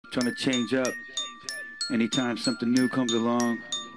trying to change up. Anytime something new comes along,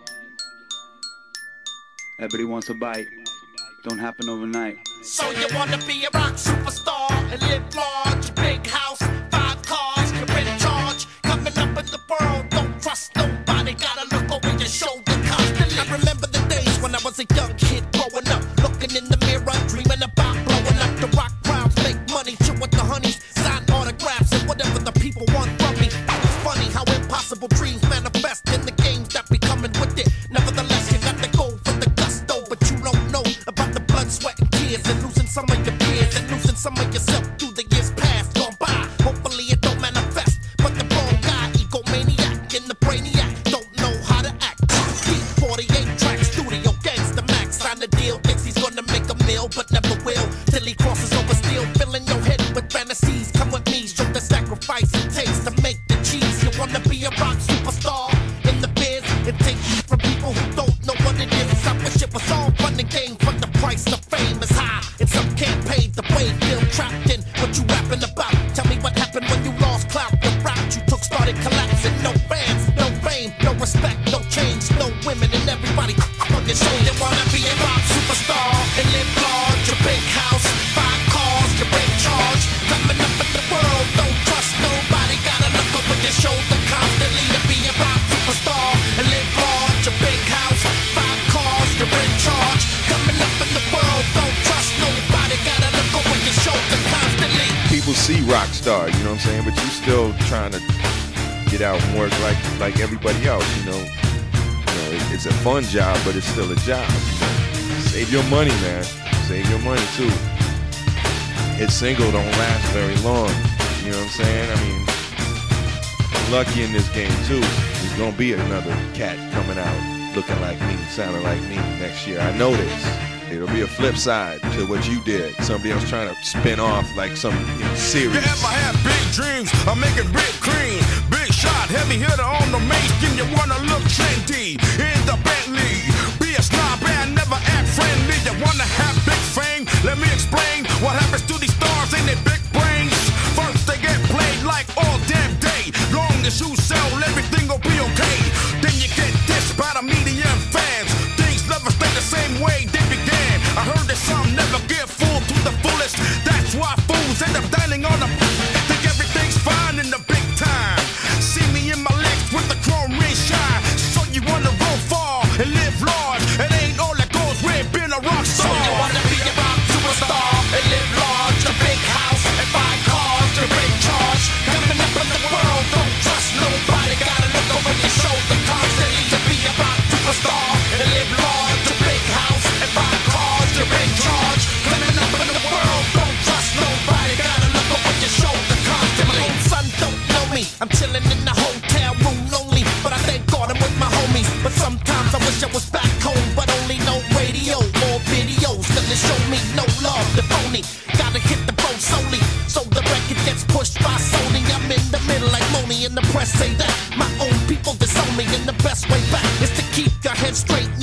everybody wants a bite. Don't happen overnight. So you wanna be a rock superstar and live large, big house, 5 cars, you're in charge. Coming up in the world, don't trust nobody, gotta look over your shoulder constantly. I remember the days when I was a young kid growing up, looking in the mirror, dreaming about blowing up. The rock crowds make money, chill with the honeys, sign autographs and whatever the people want from me. It's funny how impossible dreams manifest in the games that be coming with it. Nevertheless, you got to go for the gusto, but you don't know about the blood, sweat, and tears, and losing some of your peers, and losing some of yourself through the years past gone by. Hopefully it don't manifest, but the wrong guy, egomaniac, and the brainiac don't know how to act. Deep 48 tracks, studio gangsta max, sign the deal, thinks he's gonna make a meal, but never will, till he crosses over steel, filling your head with fantasies. Come with me, show the sacrifice it takes to make the cheese. You wanna be a rock superstar in the biz, and take from people who don't know what it is. I wish it was all fun and games, but the price of fame is high, and some can't pay the way. Feel trapped in what you rapping about. Tell me what happened when you lost clout. The route you took started collapsing. No fans, no fame, no respect, no change, no women, and everybody on your show. You wanna be a rock superstar and live large, a big house, 5 cars, you're in charge. Coming up in the world, don't trust nobody, gotta look over your shoulder constantly. To be a rock superstar and live large, a big house, 5 cars, you're in charge. Coming up in the world, don't trust nobody, gotta look over your shoulder constantly. People see rock star, you know what I'm saying, but you still trying to get out and work like everybody else, you know. It's a fun job, but it's still a job. You know? Save your money, man. Save your money too. Hit single don't last very long. You know what I'm saying? I mean, I'm lucky in this game too. There's gonna be another cat coming out looking like me, sounding like me next year. I know this. It'll be a flip side to what you did. Somebody else trying to spin off like some series. Yeah, I have big dreams. I'm making big cream. Big shot, heavy hitter on the main skin. You wanna look trendy in the Bentley. Be a snob and never act friendly. You wanna have big fame? Let me explain what happens to these stars in their big brains. First they get played like all damn day. Long as you sell, everything will be okay. Then you get dissed by the media and fans. Things never stay the same way they began. I heard that some never get fooled to the fullest. That's why fools end up dining on them. Think everything's fine in the big time. See me in my legs with the chrome ring shine. So you wanna go far and live large. It ain't all that goes with being a rock star. So you wanna be a rock superstar and live large, a big house and 5 cars, you're in charge. Coming up in the world, don't trust nobody, gotta look over your shoulder constantly. To be a rock superstar and live large, a big house and 5 cars, you're in charge. Coming up in the world, don't trust nobody, gotta look over your shoulder constantly. My own son don't know me, I'm chilling in the hotel room lonely, but I thank God I'm with my homies. But sometimes I wish I was back home, but only no radio or videos, cause they show me no love, the phony. Gotta hit the boat solely, so the record gets pushed by Sony. I'm in the middle like Moni, and the press say that my own people disown me, and the best way back is to keep your head straight